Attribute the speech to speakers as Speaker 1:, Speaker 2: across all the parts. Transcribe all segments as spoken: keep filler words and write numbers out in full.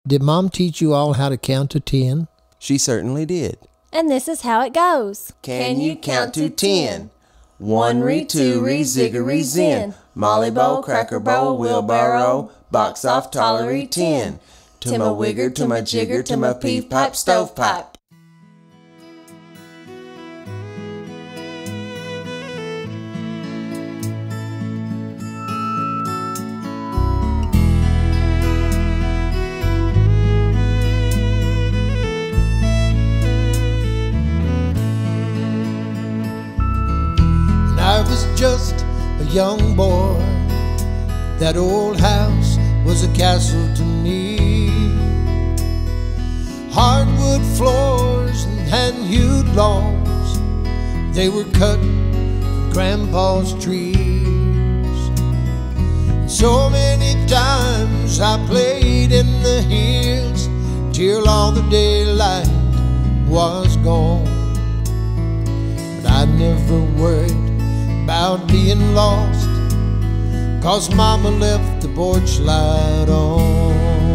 Speaker 1: Did Mom teach you all how to count to ten?
Speaker 2: She certainly did.
Speaker 3: And this is how it goes.
Speaker 2: Can you count to ten? One re, two re, ziggery zen. Molly bow, cracker bowl, wheelbarrow, box off, tollery ten. To my wigger, to my jigger, to my peeve pipe, stovepipe.
Speaker 1: I was just a young boy. That old house was a castle to me. Hardwood floors and hand-hewed logs, they were cut from Grandpa's trees. So many times I played in the hills till all the daylight was gone. But I never worried about being lost, 'cause Mama left the porch light on.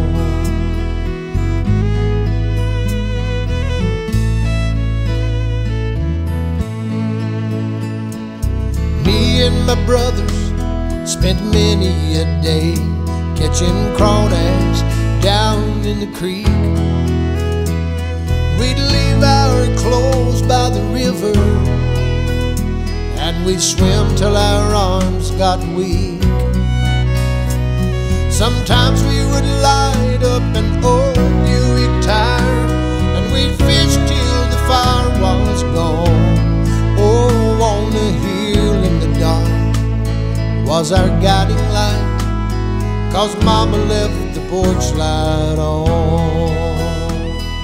Speaker 1: Me and my brothers spent many a day catching crawdads down in the creek. We'd leave our clothes by the river, and we'd swim till our arms got weak. Sometimes we would light up an old Buick tire, and we'd fish till the fire was gone. Oh, on the hill in the dark was our guiding light, 'cause Mama left the porch light on.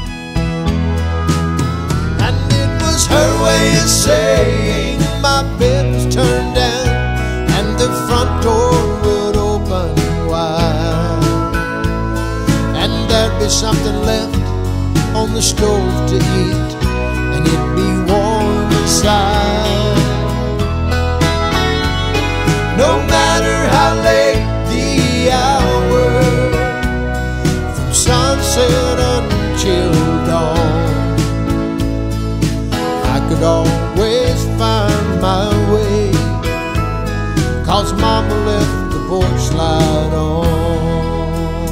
Speaker 1: And it was her way of saying my bed was turned down and the front door would open wide, and there'd be something left on the stove to eat, and it'd be warm inside. No matter how late the hour, from sunset until dawn, I could always find my way, 'cause Mama left the porch light on.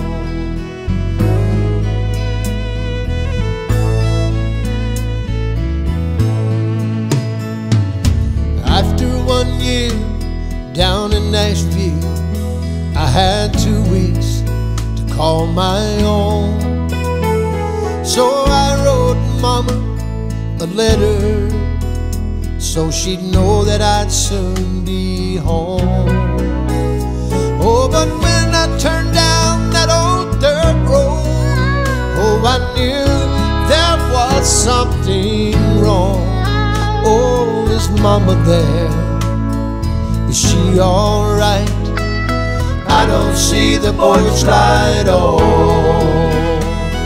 Speaker 1: After one year down in Nashville, I had two weeks to call my own. So I wrote Mama a letter, so she'd know that I'd soon be home. Oh, but when I turned down that old dirt road, oh, I knew there was something wrong. Oh, is Mama there? Is she alright? I don't see the porch light on.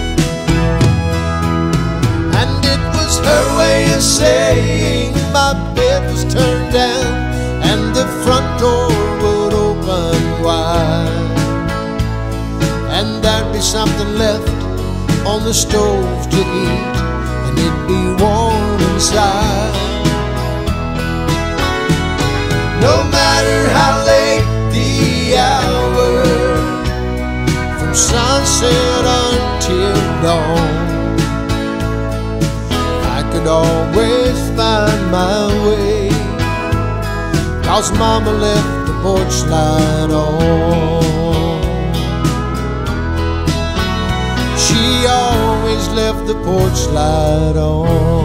Speaker 1: And it was her way of saying my bed was turned down and the front door would open wide, and there'd be something left on the stove to eat, and it'd be warm inside. No matter how late the hour, from sunset until dawn, I could always find my way, 'cause Mama left the porch light on. She always left the porch light on.